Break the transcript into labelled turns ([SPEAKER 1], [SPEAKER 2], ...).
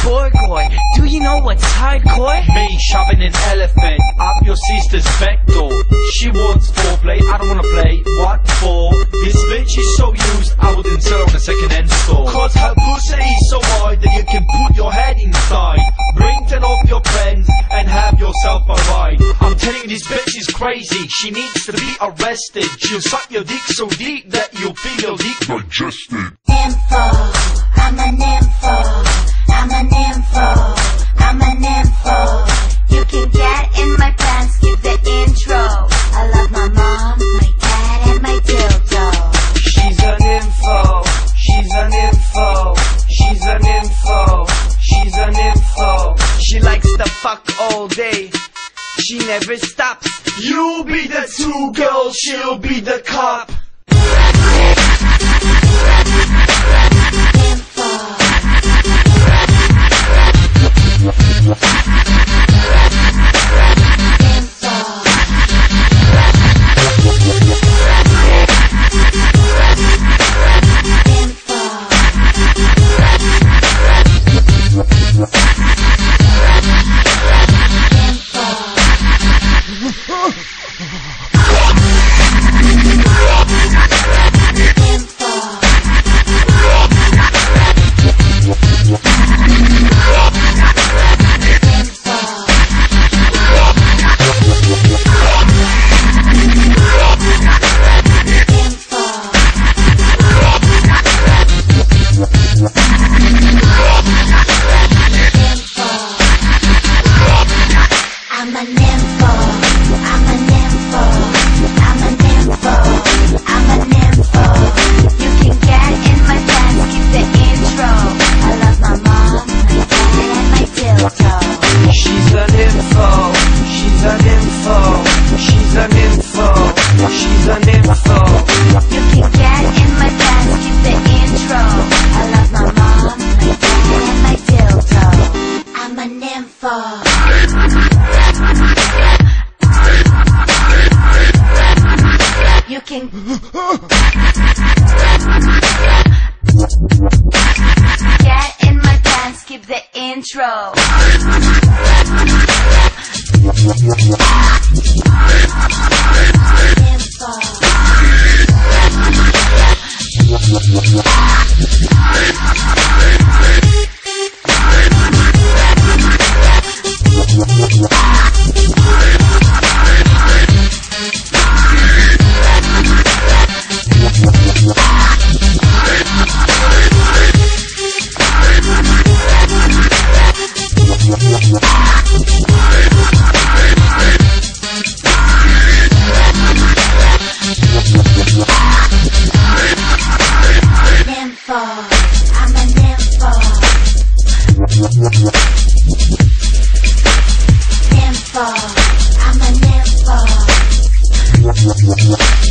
[SPEAKER 1] Gorgoy, do you know what's hardcore?
[SPEAKER 2] Me shoving an elephant up your sister's back door. She wants foreplay, I don't wanna play. What for? This bitch is so used, I wouldn't sell her on a second-hand store. Cause her pussy is so wide that you can put your head inside. Bring 10 of your friends and have yourself a ride. I'm telling you, this bitch is crazy. She needs to be arrested. She'll suck your dick so deep that you'll feel your dick digested.
[SPEAKER 3] Nympho, I'm a nympho, I'm a nympho, I'm a nympho. You can get in my pants, give the intro. I love my mom, my dad, and my dildo.
[SPEAKER 1] She's a nympho, she's a nympho, she's a nympho, she's a nympho. She likes to fuck all day, she never stops.
[SPEAKER 2] You'll be the two girls, she'll be the cop.
[SPEAKER 3] I'm a nympho, I'm a nympho, I'm a nympho, I'm a nympho. You can get in my pants, keep the intro. I love my mom, my dad, and my dildo.
[SPEAKER 1] She's a nympho, she's a nympho, she's a nympho, she's a nympho.
[SPEAKER 3] You can get in my pants, keep the intro. I love my mom, my dad, and my dildo. I'm a nympho. You can get in my pants, keep the intro. Nympho, I'm a nympho. Nympho, I'm a nympho.